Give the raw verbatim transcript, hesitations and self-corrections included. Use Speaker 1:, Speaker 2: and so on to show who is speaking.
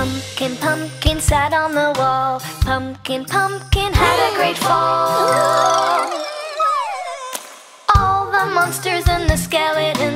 Speaker 1: Pumpkin, pumpkin sat on the wall. Pumpkin, pumpkin had a great fall. All the monsters and the skeletons